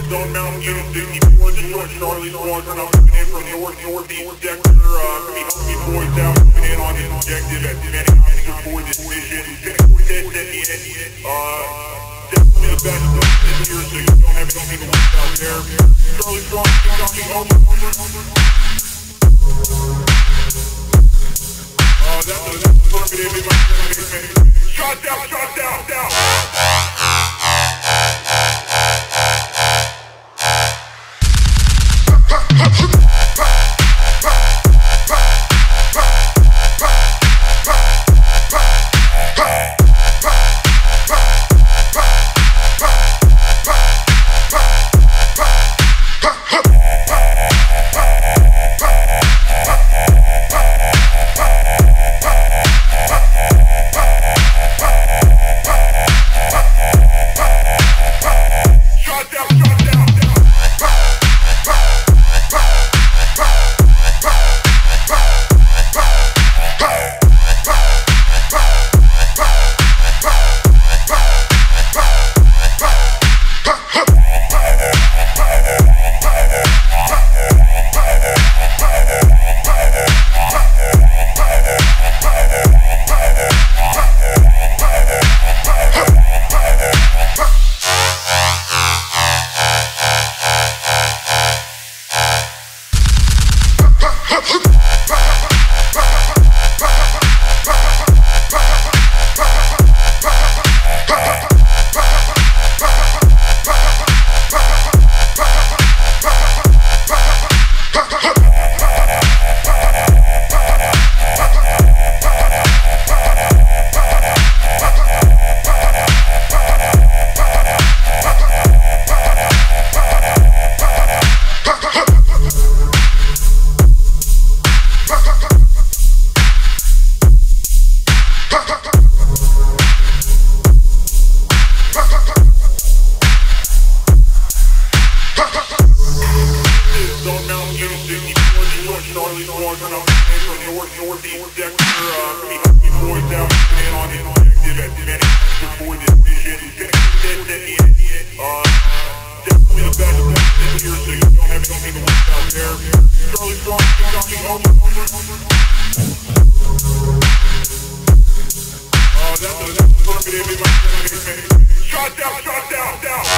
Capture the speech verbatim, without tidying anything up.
Zone Mountain Unit sixty-four, just joined Charlie Squadron. I'm moving in from north, northeast sector. Uh, gonna be helping you boys out, moving in on this objective at Manning Officer for this mission. Quartet sent me in. Uh, definitely the best in here, so you don't have anything to worry out there. Charlie Strong, Johnny, over, over, over. Uh, that's a, that's a affirmative in my man. Shot down, shot down, down. Charlie Squadron, I'm moving from north, northeast sector. Uh, gonna be helping you boys out, moving in on this objective at Manning Officer for this mission. Quartet sent me in. Uh, definitely the best in here, so you don't have anything to worry out there. Charlie Strong, Johnny, over, over, over. Uh, that's a, that's a affirmative in my man. Shot down, shot down, down.